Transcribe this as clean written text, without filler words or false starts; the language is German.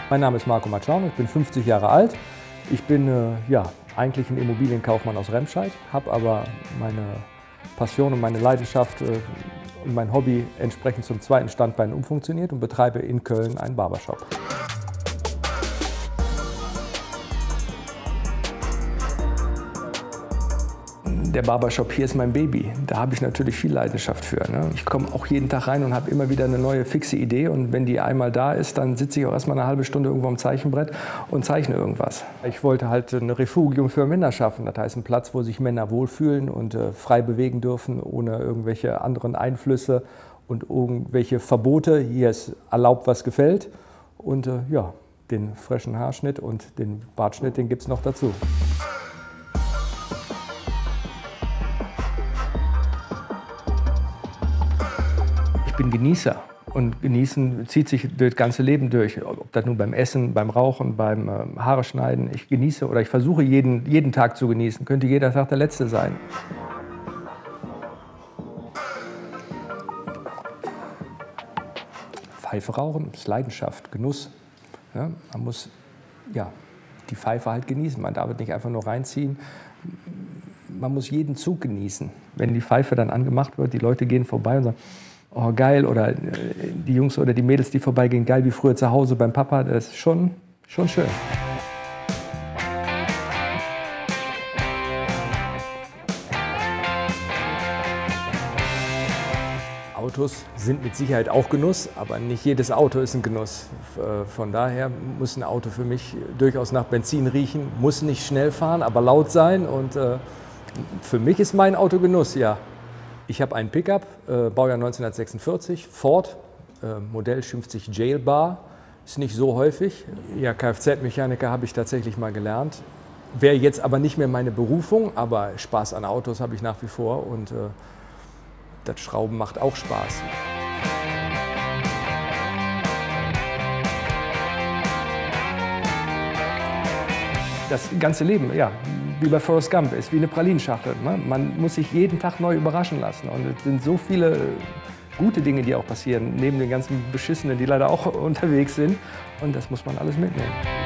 Mein Name ist Marco Maciano, ich bin 50 Jahre alt. Ich bin eigentlich ein Immobilienkaufmann aus Remscheid, habe aber meine Passion und meine Leidenschaft und mein Hobby entsprechend zum zweiten Standbein umfunktioniert und betreibe in Köln einen Barbershop. Der Barbershop hier ist mein Baby. Da habe ich natürlich viel Leidenschaft für. Ne? Ich komme auch jeden Tag rein und habe immer wieder eine neue fixe Idee. Und wenn die einmal da ist, dann sitze ich auch erstmal eine halbe Stunde irgendwo am Zeichenbrett und zeichne irgendwas. Ich wollte halt ein Refugium für Männer schaffen. Das heißt, einen Platz, wo sich Männer wohlfühlen und frei bewegen dürfen, ohne irgendwelche anderen Einflüsse und irgendwelche Verbote. Hier ist erlaubt, was gefällt. Und den frischen Haarschnitt und den Bartschnitt, den gibt es noch dazu. Ich bin Genießer und Genießen zieht sich das ganze Leben durch. Ob das nun beim Essen, beim Rauchen, beim Haare schneiden. Ich genieße oder ich versuche jeden Tag zu genießen. Könnte jeder Tag der letzte sein. Pfeife rauchen ist Leidenschaft, Genuss. Ja, man muss die Pfeife halt genießen. Man darf nicht einfach nur reinziehen. Man muss jeden Zug genießen. Wenn die Pfeife dann angemacht wird, die Leute gehen vorbei und sagen, oh geil, oder die Jungs oder die Mädels, die vorbeigehen, geil wie früher zu Hause beim Papa, das ist schon schön. Autos sind mit Sicherheit auch Genuss, aber nicht jedes Auto ist ein Genuss. Von daher muss ein Auto für mich durchaus nach Benzin riechen, muss nicht schnell fahren, aber laut sein. Und für mich ist mein Auto Genuss, ja. Ich habe einen Pickup, Baujahr 1946, Ford, Modell schimpft sich Jailbar, ist nicht so häufig. Ja, Kfz-Mechaniker habe ich tatsächlich mal gelernt. Wäre jetzt aber nicht mehr meine Berufung, aber Spaß an Autos habe ich nach wie vor und das Schrauben macht auch Spaß. Das ganze Leben, ja, wie bei Forrest Gump, ist wie eine Pralinschachtel. Ne? Man muss sich jeden Tag neu überraschen lassen. Und es sind so viele gute Dinge, die auch passieren, neben den ganzen Beschissenen, die leider auch unterwegs sind. Und das muss man alles mitnehmen.